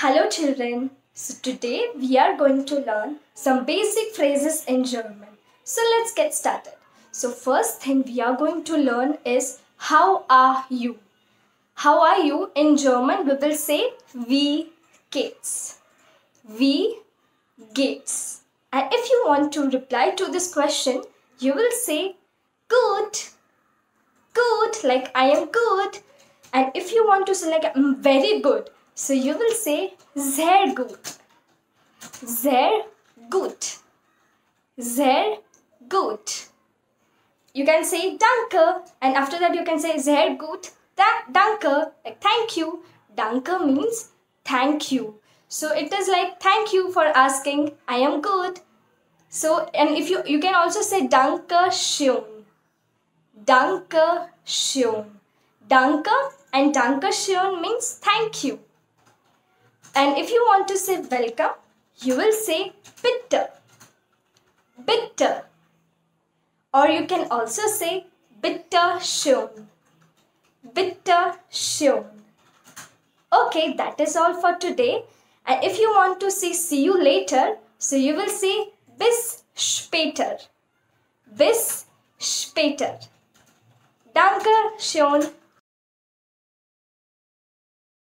Hello children. So today we are going to learn some basic phrases in German. So let's get started. So first thing we are going to learn is how are you? How are you? In German we will say wie geht's. Wie geht's. And if you want to reply to this question, you will say good. Good, like I am good. And if you want to say like I'm very good, so you will say sehr gut. Sehr gut. Sehr gut. You can say danke, and after that you can say sehr gut. Danke, like thank you. Danke means thank you. So it is like thank you for asking. I am good. So and if you can also say danke schön. Danke schön. Danke and danke schön means thank you. And if you want to say welcome, you will say bitte. Bitte. Or you can also say bitte schön. Bitte schön. Okay, that is all for today. And if you want to say see you later, so you will say bis später. Bis später. Danke schön.